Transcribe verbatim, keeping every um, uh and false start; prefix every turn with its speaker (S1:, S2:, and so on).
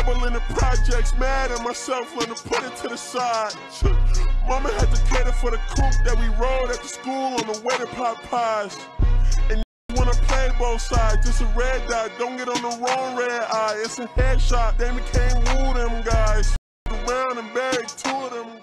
S1: Trouble in the projects, mad at myself, learn to put it to the side. Mama had to cater for the coupe that we rode at the school on the way to pot pies. And wanna play both sides, just a red dot, don't get on the wrong red eye. It's a headshot, they became woo them guys. Around and buried two of them.